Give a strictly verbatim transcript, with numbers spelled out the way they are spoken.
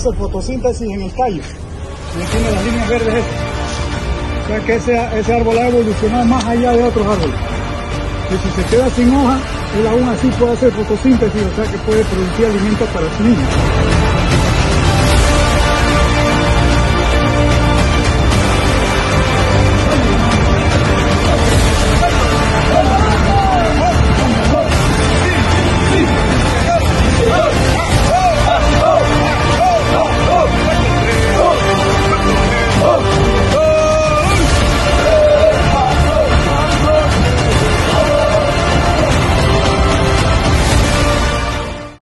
hacer fotosíntesis en el tallo. Ahí tiene las líneas verdes esas. O sea que ese, ese árbol ha evolucionado más allá de otros árboles. Y si se queda sin hoja, él aún así puede hacer fotosíntesis, o sea que puede producir alimentos para los niños.